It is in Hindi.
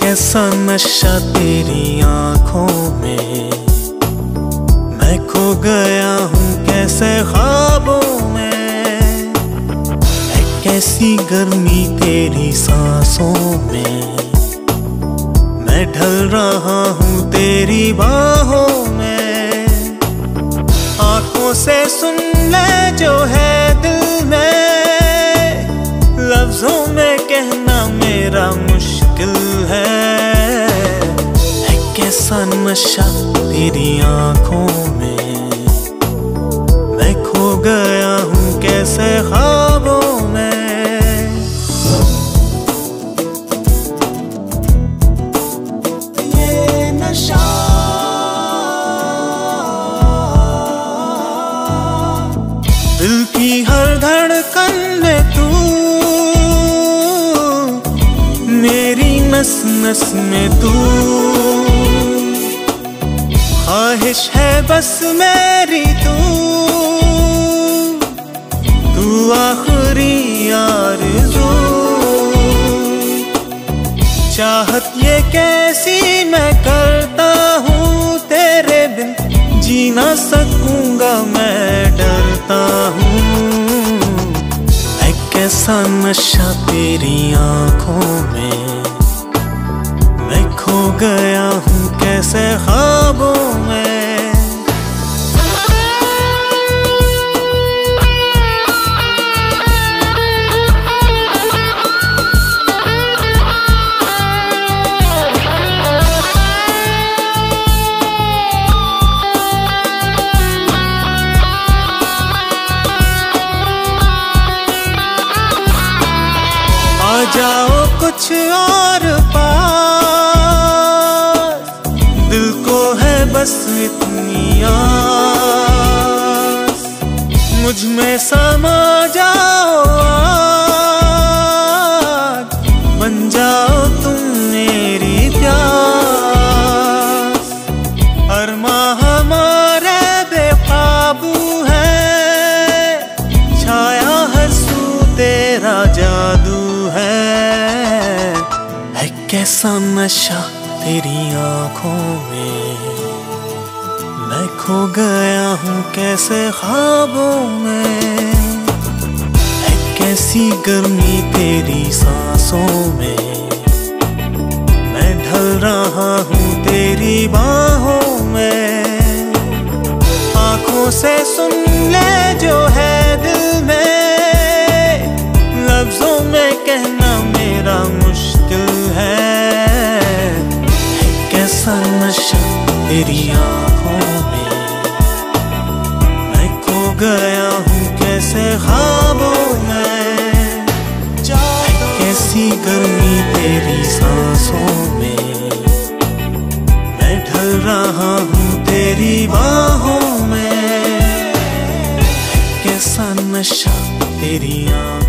कैसा नशा तेरी आंखों में, मैं खो गया हूँ कैसे ख्वाबों में। है कैसी गर्मी तेरी सांसों में, मैं ढल रहा हूँ तेरी बाहों में। आंखों से सुन ले जो है दिल में, लफ्जों में कहना मेरा मुश्किल है। कैसा नशा तेरी आंखों में, मैं खो गया हूँ कैसे ख्वाबों में। ये नशा दिल की हर धड़कन में तू, मेरी नस नस में तू। ख्वाहिश है बस मेरी तू आखिरी आरज़ू। चाहत ये कैसी मैं करता हूँ तेरे बिन, जी ना सकूंगा मैं डरता हूँ। है कैसा नशा तेरी आंखों में, मैं खो गया हूँ कैसे ख्वाबों में। आ जाओ कुछ और दिल को है बस इतनी आस, मुझ में समा जाओ आज, बन जाओ तुम मेरी प्यास। अरमां हमारे बेकाबू है, छाया हर सू तेरा जादू है। कैसा नशा तेरी आंखों में, मैं खो गया हूँ कैसे ख्वाबों में। है कैसी गर्मी तेरी सांसों में, मैं ढल रहा हूँ तेरी बाहों में। आंखों से सुन ले जो है दिल में, लफ्जों में कहना मेरा मुश्किल है। कैसा नशा तेरी आंखों में, मैं खो गया हूँ कैसे ख्वाबों में। कैसी गर्मी तेरी सांसों में, मैं ढल रहा हूँ तेरी बाहों में। कैसा नशा तेरी आंखों